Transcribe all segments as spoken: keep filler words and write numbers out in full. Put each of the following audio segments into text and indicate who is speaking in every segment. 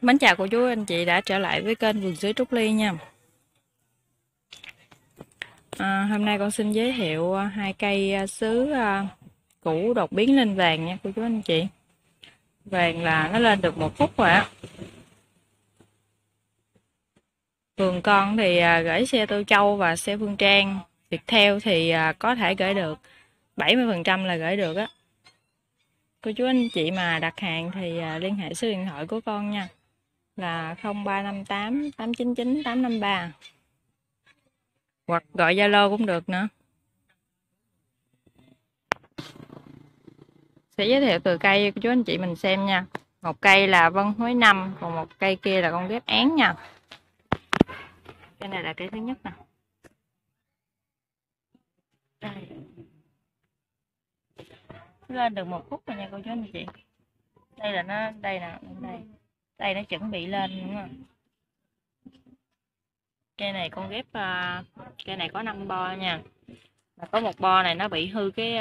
Speaker 1: Mến chào cô chú anh chị đã trở lại với kênh Vườn Sứ Trúc Ly nha. À, hôm nay con xin giới thiệu hai cây sứ củ đột biến lên vàng nha cô chú anh chị. Vàng là nó lên được một phút rồi á. Vườn con thì gửi xe Tô Châu và xe Phương Trang. Viettel thì có thể gửi được, bảy mươi phần trăm là gửi được á. Cô chú anh chị mà đặt hàng thì liên hệ số điện thoại của con nha, là không ba năm tám tám chín chín tám năm ba, hoặc gọi Zalo cũng được nữa. Sẽ giới thiệu từ cây cho chú anh chị mình xem nha. Một cây là vân hối năm, còn một cây kia là con ghép án nha. Cây này là cây thứ nhất nè. Đây. Lên được một phút rồi nha cô chú anh chị. Đây là nó, đây nè, đây. Đây nó chuẩn bị lên đúng không? Cây này con ghép, cây này có năm bo nha. Mà có một bo này nó bị hư cái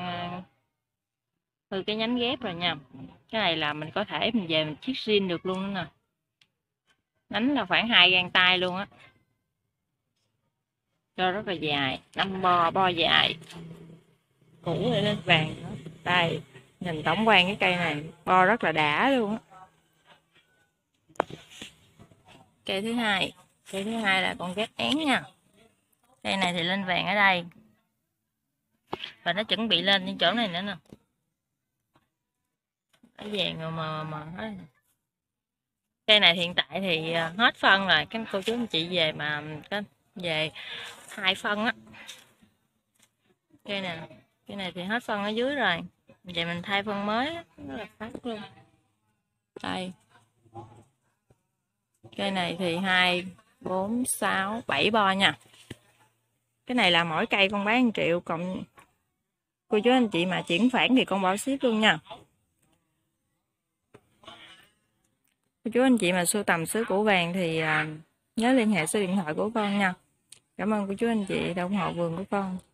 Speaker 1: hư cái nhánh ghép rồi nha. Cái này là mình có thể mình về mình chiết zin được luôn nè. Nhánh là khoảng hai gang tay luôn á. Cho rất là dài, năm bo, bo dài. Củ này lên vàng nữa. Đây, nhìn tổng quan cái cây này bo rất là đã luôn á. Cây thứ hai, cây thứ hai là con ghép én nha. Cây này thì lên vàng ở đây. Và nó chuẩn bị lên những chỗ này nữa nè. Nó vàng rồi mà mà hết. Cây này hiện tại thì hết phân rồi, các cô chú anh chị về mà có về hai phân á. Cây này, cây này thì hết phân ở dưới rồi. Vậy mình thay phân mới á, rất là phát luôn. Đây. Cây này thì hai, bốn, sáu, bảy bo nha. Cái này là mỗi cây con bán một triệu, còn cô chú anh chị mà chuyển khoản thì con bảo ship luôn nha. Cô chú anh chị mà sưu tầm sứ củ vàng thì nhớ liên hệ số điện thoại của con nha. Cảm ơn cô chú anh chị đã ủng hộ vườn của con.